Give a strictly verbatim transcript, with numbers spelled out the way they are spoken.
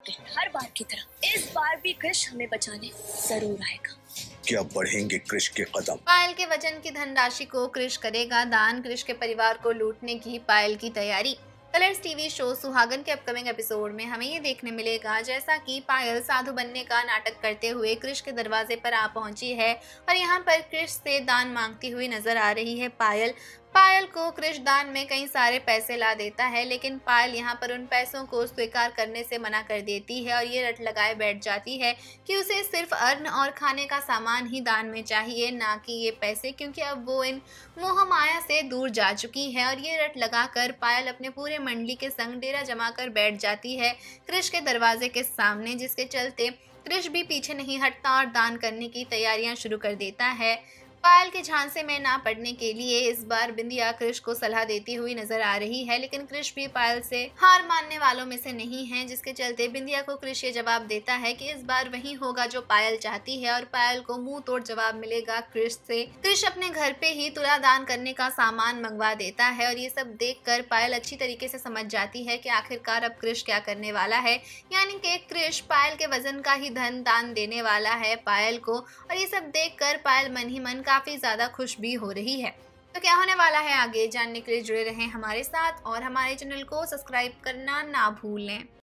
हर बार की तरह इस बार भी कृष हमें बचाने जरूर आएगा। क्या बढ़ेंगे कृष के कदम? पायल के वचन की धनराशि को कृष करेगा दान। कृष के परिवार को लूटने की पायल की तैयारी। कलर्स टीवी शो सुहागन के अपकमिंग एपिसोड में हमें ये देखने मिलेगा जैसा कि पायल साधु बनने का नाटक करते हुए कृष के दरवाजे पर आ पहुंची है और यहाँ पर कृष से दान मांगती हुई नजर आ रही है पायल। पायल को कृष दान में कई सारे पैसे ला देता है, लेकिन पायल यहाँ पर उन पैसों को स्वीकार करने से मना कर देती है और ये रट लगाए बैठ जाती है कि उसे सिर्फ अन्न और खाने का सामान ही दान में चाहिए, ना कि ये पैसे, क्योंकि अब वो इन मोह माया से दूर जा चुकी है। और ये रट लगाकर पायल अपने पूरे मंडली के संग डेरा जमा कर बैठ जाती है कृष के दरवाजे के सामने, जिसके चलते कृष भी पीछे नहीं हटता और दान करने की तैयारियां शुरू कर देता है। पायल के झांसे में ना पड़ने के लिए इस बार बिंदिया कृष को सलाह देती हुई नजर आ रही है, लेकिन कृष भी पायल से हार मानने वालों में से नहीं है, जिसके चलते बिंदिया को कृष ये जवाब देता है कि इस बार वही होगा जो पायल चाहती है और पायल को मुंह तोड़ जवाब मिलेगा कृष से। कृष अपने घर पे ही तुला दान करने का सामान मंगवा देता है और ये सब देखकर पायल अच्छी तरीके से समझ जाती है कि आखिरकार अब कृष क्या करने वाला है, यानी कि कृष पायल के वजन का ही धन दान देने वाला है पायल को। और ये सब देखकर पायल मन ही मन काफी ज्यादा खुश भी हो रही है। तो क्या होने वाला है आगे जानने के लिए जुड़े रहें हमारे साथ और हमारे चैनल को सब्सक्राइब करना ना भूलें।